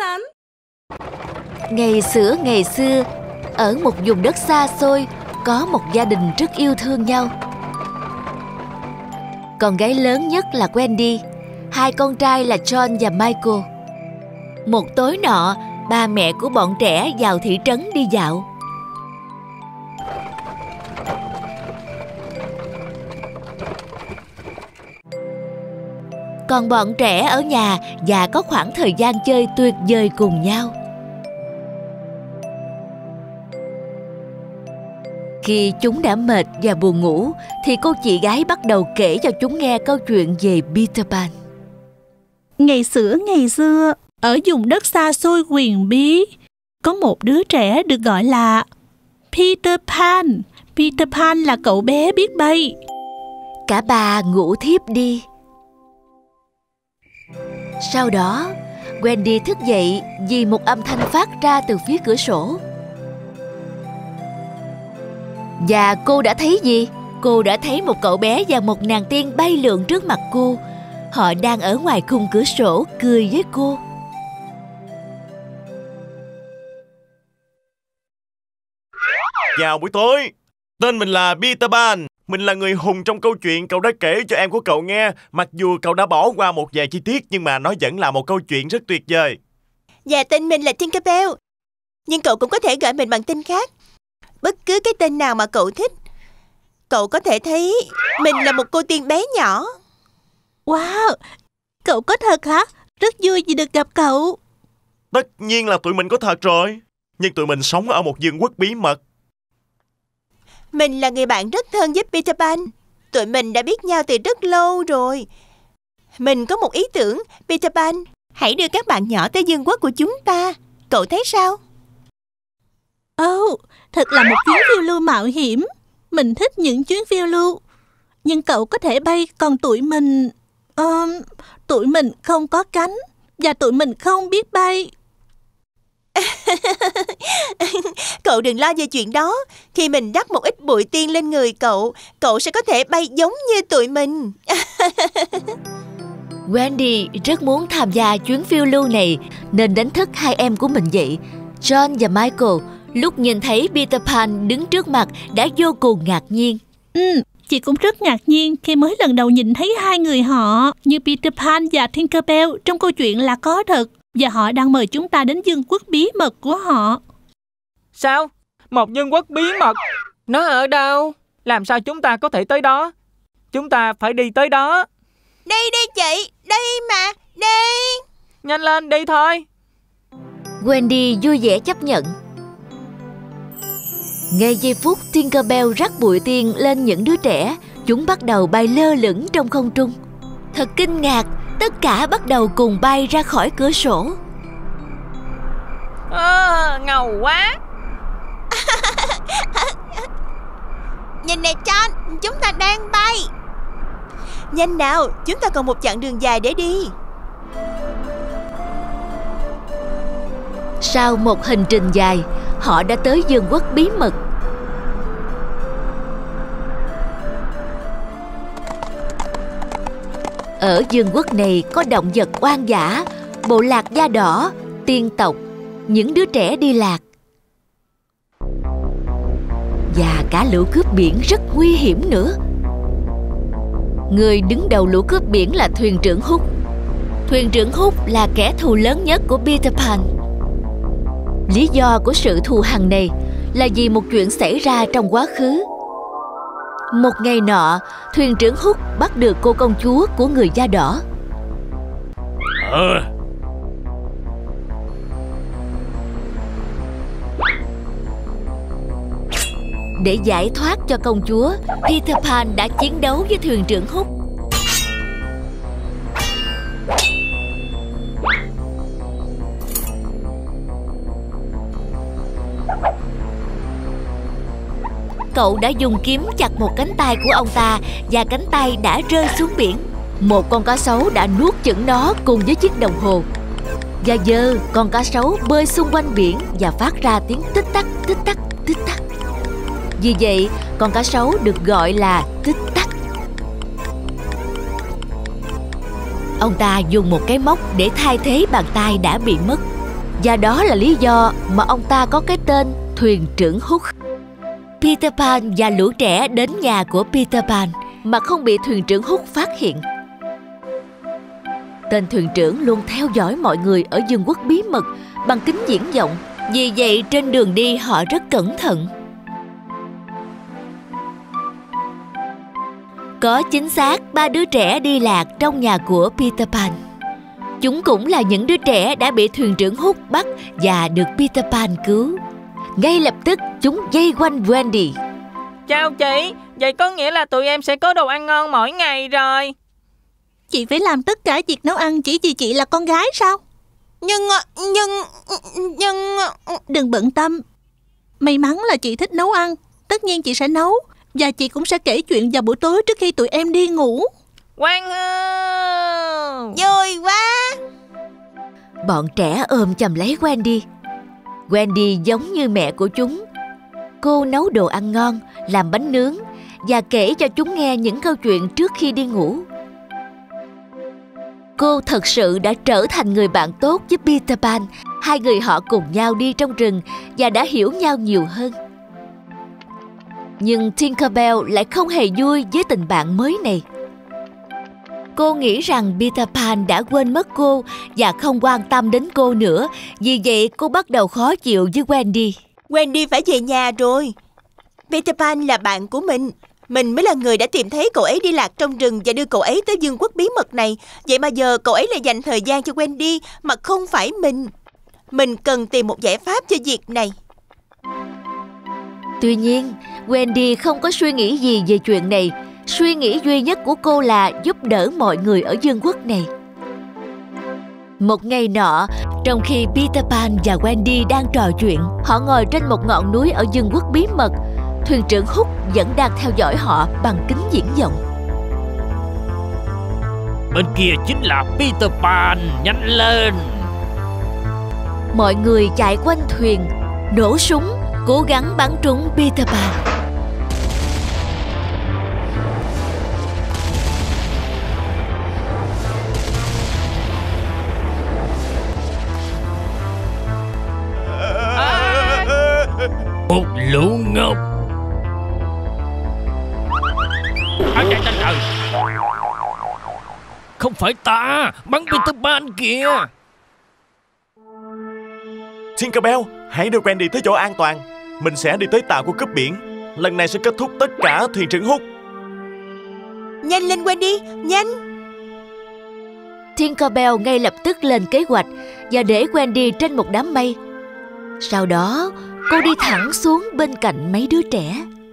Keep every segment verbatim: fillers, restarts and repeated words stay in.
Pan. Ngày xưa ngày xưa, ở một vùng đất xa xôi, có một gia đình rất yêu thương nhau. Con gái lớn nhất là Wendy, hai con trai là John và Michael. Một tối nọ, ba mẹ của bọn trẻ vào thị trấn đi dạo. Còn bọn trẻ ở nhà và có khoảng thời gian chơi tuyệt vời cùng nhau. Khi chúng đã mệt và buồn ngủ, thì cô chị gái bắt đầu kể cho chúng nghe câu chuyện về Peter Pan. Ngày xưa ngày xưa, ở vùng đất xa xôi huyền bí, có một đứa trẻ được gọi là Peter Pan. Peter Pan là cậu bé biết bay. Cả ba ngủ thiếp đi. Sau đó, Wendy thức dậy vì một âm thanh phát ra từ phía cửa sổ. Và cô đã thấy gì? Cô đã thấy một cậu bé và một nàng tiên bay lượn trước mặt cô. Họ đang ở ngoài khung cửa sổ cười với cô. Chào buổi tối. Tên mình là Peter Pan. Mình là người hùng trong câu chuyện cậu đã kể cho em của cậu nghe. Mặc dù cậu đã bỏ qua một vài chi tiết, nhưng mà nó vẫn là một câu chuyện rất tuyệt vời. Và tên mình là Tinkerbell. Nhưng cậu cũng có thể gọi mình bằng tên khác. Bất cứ cái tên nào mà cậu thích. Cậu có thể thấy mình là một cô tiên bé nhỏ. Wow, cậu có thật hả? Rất vui vì được gặp cậu. Tất nhiên là tụi mình có thật rồi. Nhưng tụi mình sống ở một vương quốc bí mật. Mình là người bạn rất thân với Peter Pan. Tụi mình đã biết nhau từ rất lâu rồi. Mình có một ý tưởng, Peter Pan. Hãy đưa các bạn nhỏ tới vương quốc của chúng ta. Cậu thấy sao? Ồ, oh, thật là một chuyến phiêu lưu mạo hiểm. Mình thích những chuyến phiêu lưu. Nhưng cậu có thể bay, còn tụi mình... Uh, tụi mình không có cánh. Và tụi mình không biết bay. Cậu đừng lo về chuyện đó. Khi mình đắp một ít bụi tiên lên người cậu, cậu sẽ có thể bay giống như tụi mình. Wendy rất muốn tham gia chuyến phiêu lưu này, nên đánh thức hai em của mình dậy. John và Michael lúc nhìn thấy Peter Pan đứng trước mặt đã vô cùng ngạc nhiên. Ừ, chị cũng rất ngạc nhiên khi mới lần đầu nhìn thấy hai người họ. Như Peter Pan và Tinkerbell trong câu chuyện là có thật. Và họ đang mời chúng ta đến vương quốc bí mật của họ. Sao? Một vương quốc bí mật? Nó ở đâu? Làm sao chúng ta có thể tới đó? Chúng ta phải đi tới đó. Đi đi chị, đi mà, đi. Nhanh lên, đi thôi. Wendy vui vẻ chấp nhận. Ngay giây phút Tinkerbell rắc bụi tiên lên những đứa trẻ, chúng bắt đầu bay lơ lửng trong không trung. Thật kinh ngạc, tất cả bắt đầu cùng bay ra khỏi cửa sổ. À, ngầu quá. Nhìn nè John, chúng ta đang bay. Nhanh nào, chúng ta còn một chặng đường dài để đi. Sau một hành trình dài, họ đã tới vương quốc bí mật. Ở vương quốc này có động vật hoang dã, bộ lạc da đỏ, tiên tộc, những đứa trẻ đi lạc. Và cả lũ cướp biển rất nguy hiểm nữa. Người đứng đầu lũ cướp biển là thuyền trưởng Hook. Thuyền trưởng Hook là kẻ thù lớn nhất của Peter Pan. Lý do của sự thù hằn này là vì một chuyện xảy ra trong quá khứ. Một ngày nọ, thuyền trưởng Hook bắt được cô công chúa của người da đỏ. À. Để giải thoát cho công chúa, Peter Pan đã chiến đấu với thuyền trưởng Hook. Cậu đã dùng kiếm chặt một cánh tay của ông ta và cánh tay đã rơi xuống biển. Một con cá sấu đã nuốt chửng nó cùng với chiếc đồng hồ. Và giờ con cá sấu bơi xung quanh biển và phát ra tiếng tích tắc, tích tắc, tích tắc. Vì vậy, con cá sấu được gọi là tích tắc. Ông ta dùng một cái móc để thay thế bàn tay đã bị mất. Và đó là lý do mà ông ta có cái tên thuyền trưởng Hook. Peter Pan và lũ trẻ đến nhà của Peter Pan mà không bị thuyền trưởng Hook phát hiện. Tên thuyền trưởng luôn theo dõi mọi người ở vương quốc bí mật bằng kính viễn vọng. Vì vậy trên đường đi họ rất cẩn thận. Có chính xác ba đứa trẻ đi lạc trong nhà của Peter Pan. Chúng cũng là những đứa trẻ đã bị thuyền trưởng Hook bắt và được Peter Pan cứu. Ngay lập tức chúng vây quanh Wendy. Chào chị, vậy có nghĩa là tụi em sẽ có đồ ăn ngon mỗi ngày rồi. Chị phải làm tất cả việc nấu ăn chỉ vì chị là con gái sao? Nhưng, nhưng, nhưng... Đừng bận tâm. May mắn là chị thích nấu ăn. Tất nhiên chị sẽ nấu. Và chị cũng sẽ kể chuyện vào buổi tối trước khi tụi em đi ngủ. Quang hô! Vui quá! Bọn trẻ ôm chầm lấy Wendy. Wendy giống như mẹ của chúng. Cô nấu đồ ăn ngon, làm bánh nướng và kể cho chúng nghe những câu chuyện trước khi đi ngủ. Cô thật sự đã trở thành người bạn tốt với Peter Pan. Hai người họ cùng nhau đi trong rừng và đã hiểu nhau nhiều hơn. Nhưng Tinkerbell lại không hề vui với tình bạn mới này. Cô nghĩ rằng Peter Pan đã quên mất cô và không quan tâm đến cô nữa. Vì vậy cô bắt đầu khó chịu với Wendy. Wendy phải về nhà rồi. Peter Pan là bạn của mình. Mình mới là người đã tìm thấy cậu ấy đi lạc trong rừng và đưa cậu ấy tới vương quốc bí mật này. Vậy mà giờ cậu ấy lại dành thời gian cho Wendy mà không phải mình. Mình cần tìm một giải pháp cho việc này. Tuy nhiên, Wendy không có suy nghĩ gì về chuyện này. Suy nghĩ duy nhất của cô là giúp đỡ mọi người ở vương quốc này. Một ngày nọ, trong khi Peter Pan và Wendy đang trò chuyện, họ ngồi trên một ngọn núi ở vương quốc bí mật. Thuyền trưởng Hook vẫn đang theo dõi họ bằng kính viễn vọng. Bên kia chính là Peter Pan, nhanh lên! Mọi người chạy quanh thuyền, nổ súng, cố gắng bắn trúng Peter Pan. Một lũ ngốc! À, trời, trời, trời. Không phải ta, bắn Peter Pan kìa! Tinkerbell, hãy đưa Wendy tới chỗ an toàn. Mình sẽ đi tới tàu của cướp biển. Lần này sẽ kết thúc tất cả thuyền trưởng Hook. Nhanh lên Wendy, nhanh! Tinkerbell ngay lập tức lên kế hoạch và để Wendy trên một đám mây. Sau đó, cô đi thẳng xuống bên cạnh mấy đứa trẻ.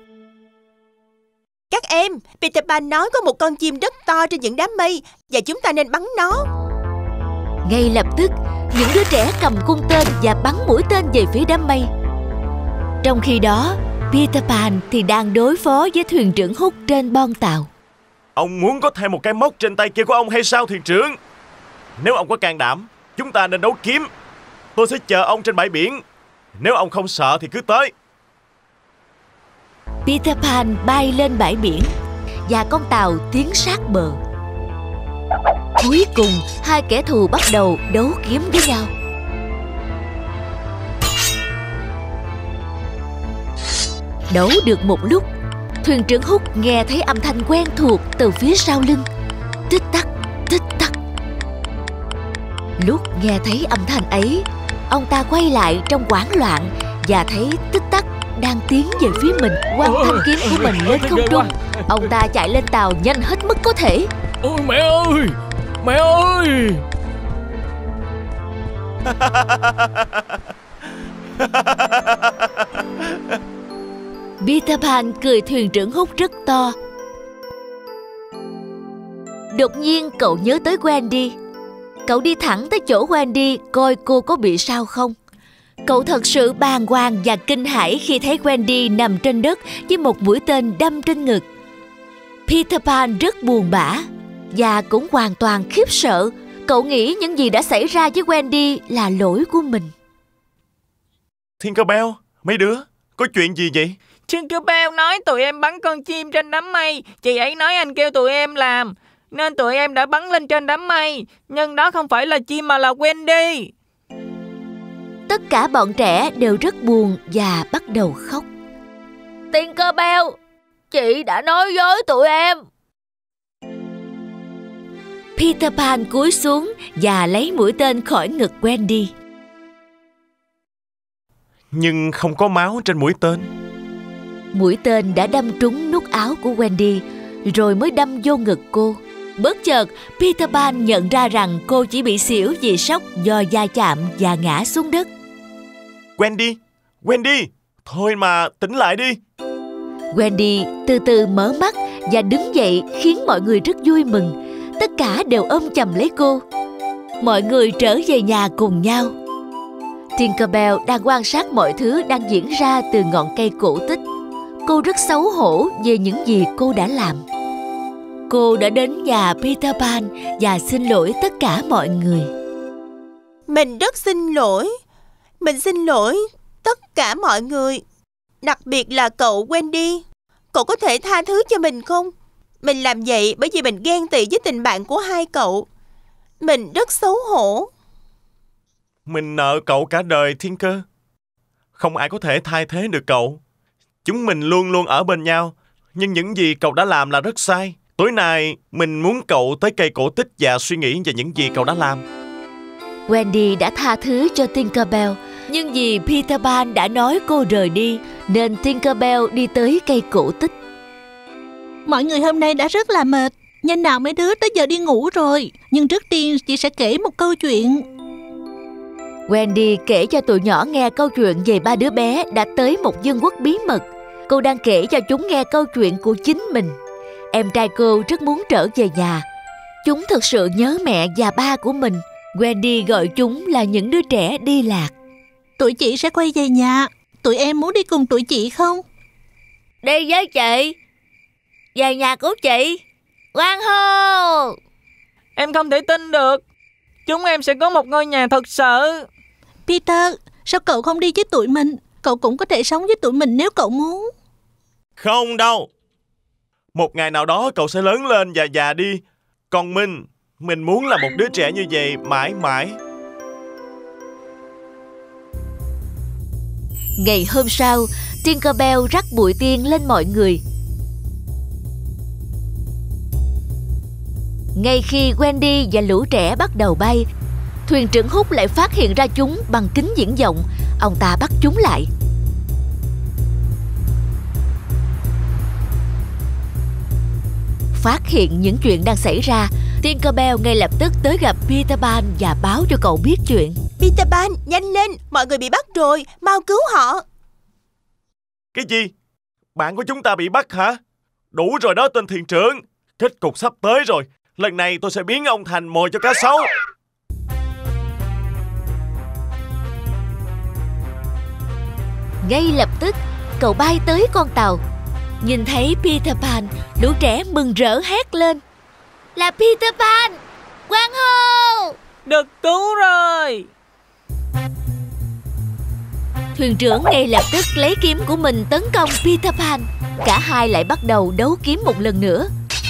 Các em, Peter Pan nói có một con chim rất to trên những đám mây và chúng ta nên bắn nó. Ngay lập tức, những đứa trẻ cầm cung tên và bắn mũi tên về phía đám mây. Trong khi đó, Peter Pan thì đang đối phó với thuyền trưởng Hook trên bon tàu. Ông muốn có thêm một cái móc trên tay kia của ông hay sao thuyền trưởng? Nếu ông có can đảm, chúng ta nên đấu kiếm. Tôi sẽ chờ ông trên bãi biển. Nếu ông không sợ thì cứ tới. Peter Pan bay lên bãi biển và con tàu tiến sát bờ. Cuối cùng, hai kẻ thù bắt đầu đấu kiếm với nhau. Đấu được một lúc, thuyền trưởng Hook nghe thấy âm thanh quen thuộc từ phía sau lưng. Tích tắc, tích tắc. Lúc nghe thấy âm thanh ấy, ông ta quay lại trong hoảng loạn và thấy Tích Tắc đang tiến về phía mình, quăng thanh kiếm của mình lên không trung. Ông ta chạy lên tàu nhanh hết mức có thể. Ôi mẹ ơi, mẹ ơi! Peter Pan cười thuyền trưởng Hook rất to. Đột nhiên cậu nhớ tới Wendy. Cậu đi thẳng tới chỗ Wendy coi cô có bị sao không. Cậu thật sự bàng hoàng và kinh hãi khi thấy Wendy nằm trên đất với một mũi tên đâm trên ngực. Peter Pan rất buồn bã và cũng hoàn toàn khiếp sợ. Cậu nghĩ những gì đã xảy ra với Wendy là lỗi của mình. Tinkerbell, mấy đứa, có chuyện gì vậy? Tinkerbell nói tụi em bắn con chim trên đám mây. Chị ấy nói anh kêu tụi em làm, nên tụi em đã bắn lên trên đám mây. Nhưng đó không phải là chim mà là Wendy. Tất cả bọn trẻ đều rất buồn và bắt đầu khóc. Tinkerbell, chị đã nói dối tụi em. Peter Pan cúi xuống và lấy mũi tên khỏi ngực Wendy. Nhưng không có máu trên mũi tên. Mũi tên đã đâm trúng nút áo của Wendy, rồi mới đâm vô ngực cô. Bất chợt, Peter Pan nhận ra rằng cô chỉ bị xỉu vì sốc do va chạm và ngã xuống đất. Wendy, Wendy, thôi mà tỉnh lại đi. Wendy từ từ mở mắt và đứng dậy, khiến mọi người rất vui mừng. Tất cả đều ôm chầm lấy cô. Mọi người trở về nhà cùng nhau. Tinkerbell đang quan sát mọi thứ đang diễn ra từ ngọn cây cổ tích. Cô rất xấu hổ về những gì cô đã làm. Cô đã đến nhà Peter Pan và xin lỗi tất cả mọi người. Mình rất xin lỗi. Mình xin lỗi tất cả mọi người. Đặc biệt là cậu Wendy. Cậu có thể tha thứ cho mình không? Mình làm vậy bởi vì mình ghen tị với tình bạn của hai cậu. Mình rất xấu hổ. Mình nợ cậu cả đời, Tinker. Không ai có thể thay thế được cậu. Chúng mình luôn luôn ở bên nhau. Nhưng những gì cậu đã làm là rất sai. Tối nay mình muốn cậu tới cây cổ tích và suy nghĩ về những gì cậu đã làm. Wendy đã tha thứ cho Tinkerbell, nhưng vì Peter Pan đã nói cô rời đi, nên Tinkerbell đi tới cây cổ tích. Mọi người hôm nay đã rất là mệt. Nhanh nào mấy đứa tới giờ đi ngủ rồi. Nhưng trước tiên chị sẽ kể một câu chuyện. Wendy kể cho tụi nhỏ nghe câu chuyện về ba đứa bé đã tới một vương quốc bí mật. Cô đang kể cho chúng nghe câu chuyện của chính mình. Em trai cô rất muốn trở về nhà. Chúng thực sự nhớ mẹ và ba của mình. Wendy gọi chúng là những đứa trẻ đi lạc. Tụi chị sẽ quay về nhà. Tụi em muốn đi cùng tụi chị không? Đi với chị. Về nhà của chị. Quang hô! Em không thể tin được. Chúng em sẽ có một ngôi nhà thật sự. Peter, sao cậu không đi với tụi mình? Cậu cũng có thể sống với tụi mình nếu cậu muốn. Không đâu. Một ngày nào đó cậu sẽ lớn lên và già đi. Còn mình, mình muốn là một đứa trẻ như vậy mãi mãi. Ngày hôm sau, Tinkerbell rắc bụi tiên lên mọi người. Ngay khi Wendy và lũ trẻ bắt đầu bay, thuyền trưởng Hook lại phát hiện ra chúng bằng kính viễn vọng. Ông ta bắt chúng lại. Phát hiện những chuyện đang xảy ra, Tinkerbell ngay lập tức tới gặp Peter Pan và báo cho cậu biết chuyện. Peter Pan, nhanh lên, mọi người bị bắt rồi, mau cứu họ. Cái gì? Bạn của chúng ta bị bắt hả? Đủ rồi đó tên thuyền trưởng. Kết cục sắp tới rồi. Lần này tôi sẽ biến ông thành mồi cho cá sấu. Ngay lập tức, cậu bay tới con tàu. Nhìn thấy Peter Pan, lũ trẻ mừng rỡ hét lên. Là Peter Pan! Quang hô! Được cứu rồi! Thuyền trưởng ngay lập tức lấy kiếm của mình tấn công Peter Pan. Cả hai lại bắt đầu đấu kiếm một lần nữa.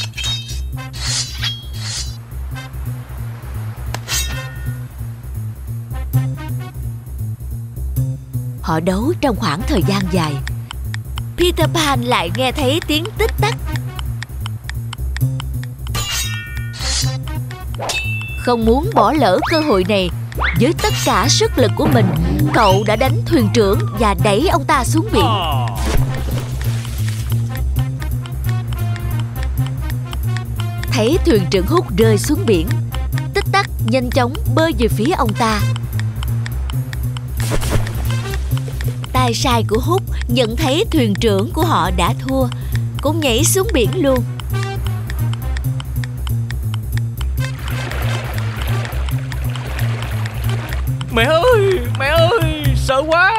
Họ đấu trong khoảng thời gian dài. Peter Pan lại nghe thấy tiếng tích tắc. Không muốn bỏ lỡ cơ hội này, với tất cả sức lực của mình, cậu đã đánh thuyền trưởng và đẩy ông ta xuống biển. Thấy thuyền trưởng Hook rơi xuống biển, tích tắc nhanh chóng bơi về phía ông ta. Tay sai của Hook nhận thấy thuyền trưởng của họ đã thua, cũng nhảy xuống biển luôn. Mẹ ơi, mẹ ơi, sợ quá.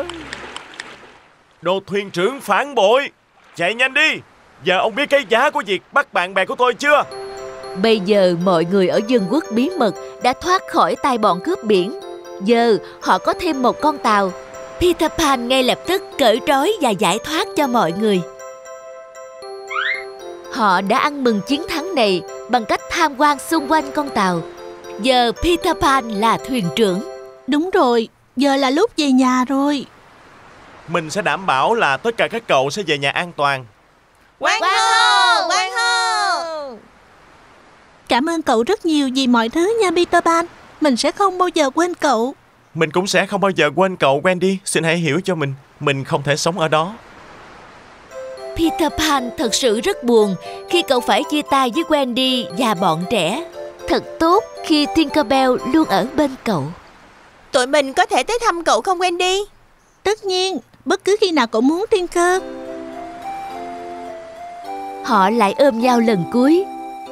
Đồ thuyền trưởng phản bội, chạy nhanh đi. Giờ ông biết cái giá của việc bắt bạn bè của tôi chưa? Bây giờ mọi người ở vương quốc bí mật đã thoát khỏi tay bọn cướp biển. Giờ họ có thêm một con tàu. Peter Pan ngay lập tức cởi trói và giải thoát cho mọi người. Họ đã ăn mừng chiến thắng này bằng cách tham quan xung quanh con tàu. Giờ Peter Pan là thuyền trưởng. Đúng rồi, giờ là lúc về nhà rồi. Mình sẽ đảm bảo là tất cả các cậu sẽ về nhà an toàn. Quang hô, quang hô. Cảm ơn cậu rất nhiều vì mọi thứ nha Peter Pan. Mình sẽ không bao giờ quên cậu. Mình cũng sẽ không bao giờ quên cậu Wendy. Xin hãy hiểu cho mình. Mình không thể sống ở đó. Peter Pan thật sự rất buồn khi cậu phải chia tay với Wendy và bọn trẻ. Thật tốt khi Tinkerbell luôn ở bên cậu. Tụi mình có thể tới thăm cậu không Wendy? Tất nhiên, bất cứ khi nào cậu muốn Tinker. Họ lại ôm nhau lần cuối.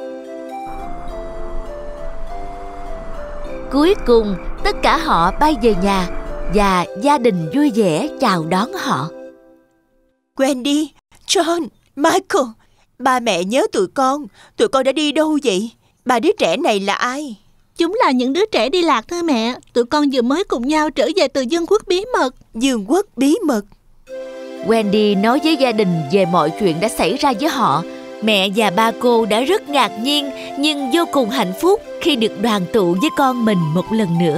Cuối cùng, tất cả họ bay về nhà và gia đình vui vẻ chào đón họ. Wendy, John, Michael, ba mẹ nhớ tụi con. Tụi con đã đi đâu vậy? Ba đứa trẻ này là ai? Chúng là những đứa trẻ đi lạc thưa mẹ. Tụi con vừa mới cùng nhau trở về từ vương quốc bí mật. Dương quốc bí mật. Wendy nói với gia đình về mọi chuyện đã xảy ra với họ. Mẹ và ba cô đã rất ngạc nhiên nhưng vô cùng hạnh phúc khi được đoàn tụ với con mình một lần nữa.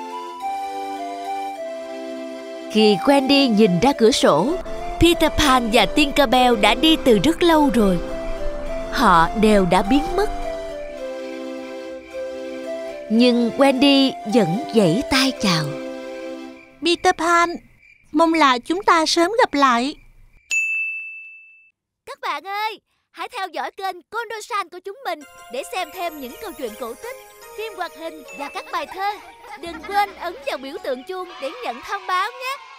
Khi Wendy nhìn ra cửa sổ, Peter Pan và Tinkerbell đã đi từ rất lâu rồi. Họ đều đã biến mất. Nhưng Wendy vẫn vẫy tay chào. Peter Pan, mong là chúng ta sớm gặp lại. Các bạn ơi, hãy theo dõi kênh Kondo-san của chúng mình để xem thêm những câu chuyện cổ tích, phim hoạt hình và các bài thơ. Đừng quên ấn vào biểu tượng chuông để nhận thông báo nhé.